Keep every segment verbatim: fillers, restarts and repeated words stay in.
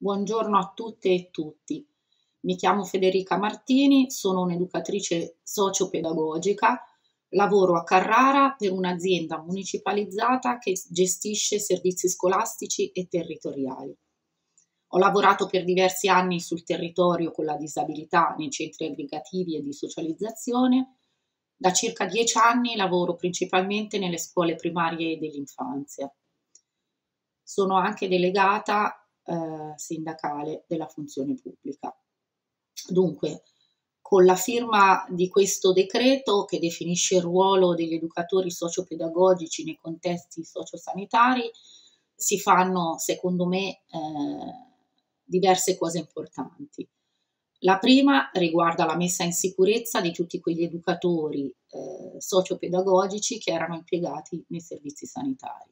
Buongiorno a tutte e tutti. Mi chiamo Federica Martini, sono un'educatrice socio-pedagogica, lavoro a Carrara per un'azienda municipalizzata che gestisce servizi scolastici e territoriali. Ho lavorato per diversi anni sul territorio con la disabilità nei centri aggregativi e di socializzazione. Da circa dieci anni lavoro principalmente nelle scuole primarie dell'infanzia. Sono anche delegata eh, sindacale della funzione pubblica. Dunque, con la firma di questo decreto che definisce il ruolo degli educatori sociopedagogici nei contesti sociosanitari, si fanno, secondo me, eh, diverse cose importanti. La prima riguarda la messa in sicurezza di tutti quegli educatori eh, sociopedagogici che erano impiegati nei servizi sanitari.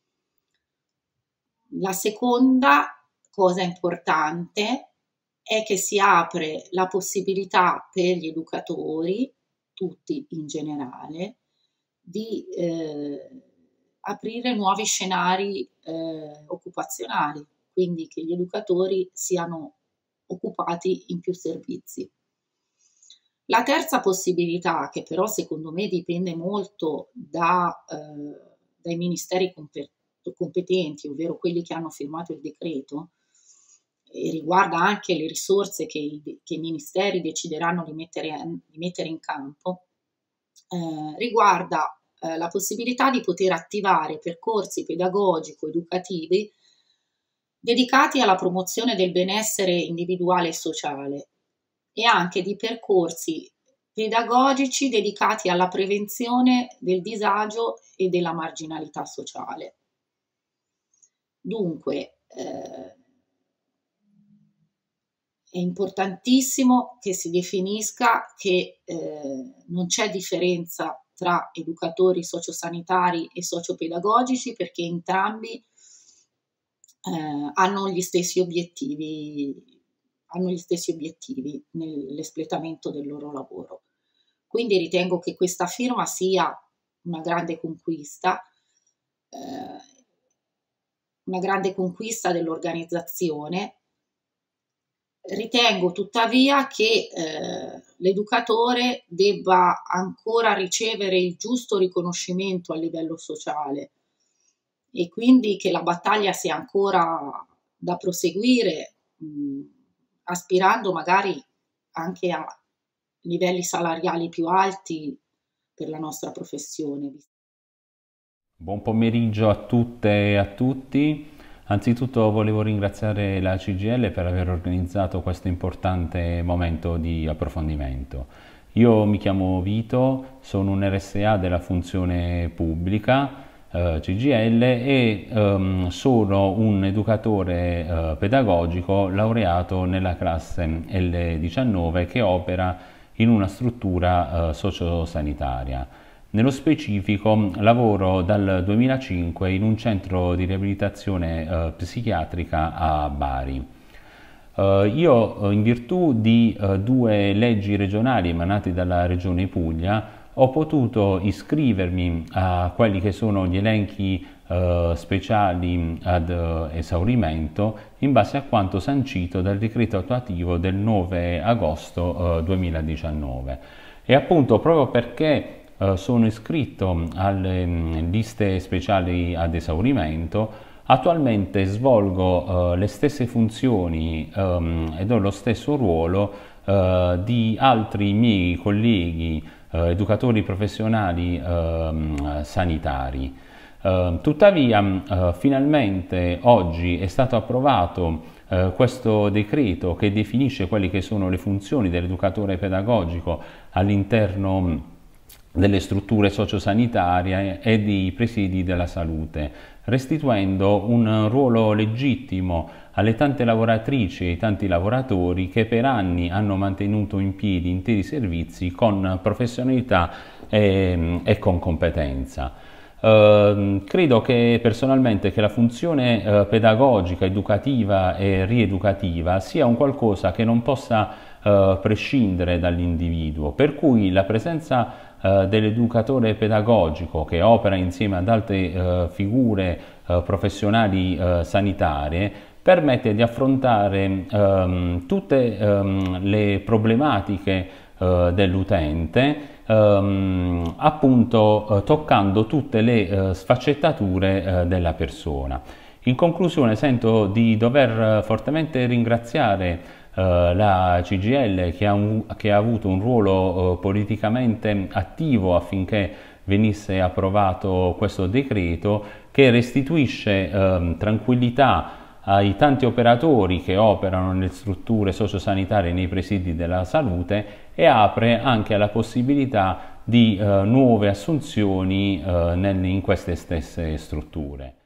La seconda cosa importante è che si apre la possibilità per gli educatori, tutti in generale, di eh, aprire nuovi scenari eh, occupazionali, quindi che gli educatori siano occupati in più servizi. La terza possibilità, che però secondo me dipende molto da, eh, dai ministeri competenti, competenti, ovvero quelli che hanno firmato il decreto, e riguarda anche le risorse che i, che i ministeri decideranno di mettere, di mettere in campo, eh, riguarda eh, la possibilità di poter attivare percorsi pedagogico-educativi dedicati alla promozione del benessere individuale e sociale e anche di percorsi pedagogici dedicati alla prevenzione del disagio e della marginalità sociale. Dunque, eh, è importantissimo che si definisca che eh, non c'è differenza tra educatori sociosanitari e sociopedagogici perché entrambi eh, hanno gli stessi obiettivi, hanno gli stessi obiettivi nell'espletamento del loro lavoro. Quindi ritengo che questa firma sia una grande conquista, eh, una grande conquista dell'organizzazione. Ritengo tuttavia che eh, l'educatore debba ancora ricevere il giusto riconoscimento a livello sociale e quindi che la battaglia sia ancora da proseguire, mh, aspirando magari anche a livelli salariali più alti per la nostra professione. Buon pomeriggio a tutte e a tutti. Anzitutto volevo ringraziare la C G I L per aver organizzato questo importante momento di approfondimento. Io mi chiamo Vito, sono un R S A della funzione pubblica eh, C G I L e ehm, sono un educatore eh, pedagogico laureato nella classe L diciannove che opera in una struttura eh, sociosanitaria. Nello specifico lavoro dal duemilacinque in un centro di riabilitazione eh, psichiatrica a Bari. Uh, io, in virtù di uh, due leggi regionali emanate dalla Regione Puglia, ho potuto iscrivermi a quelli che sono gli elenchi uh, speciali ad uh, esaurimento in base a quanto sancito dal decreto attuativo del nove agosto uh, duemiladiciannove. E appunto proprio perché Uh, sono iscritto alle um, liste speciali ad esaurimento, attualmente svolgo uh, le stesse funzioni um, ed ho lo stesso ruolo uh, di altri miei colleghi uh, educatori professionali uh, sanitari. Uh, tuttavia, uh, finalmente oggi è stato approvato uh, questo decreto che definisce quelle che sono le funzioni dell'educatore pedagogico all'interno delle strutture sociosanitarie e dei presidi della salute, restituendo un ruolo legittimo alle tante lavoratrici e ai tanti lavoratori che per anni hanno mantenuto in piedi interi servizi con professionalità e, e con competenza. Uh, credo che personalmente che la funzione uh, pedagogica, educativa e rieducativa sia un qualcosa che non possa uh, prescindere dall'individuo, per cui la presenza Uh, dell'educatore pedagogico che opera insieme ad altre uh, figure uh, professionali uh, sanitarie permette di affrontare ehm, tutte ehm, le problematiche eh, dell'utente, ehm, appunto eh, toccando tutte le eh, sfaccettature eh, della persona. In conclusione, sento di dover fortemente ringraziare eh, la C G I L che ha, un, che ha avuto un ruolo eh, politicamente attivo affinché venisse approvato questo decreto, che restituisce eh, tranquillità ai tanti operatori che operano nelle strutture sociosanitarie nei presidi della salute e apre anche alla possibilità di eh, nuove assunzioni eh, nel, in queste stesse strutture.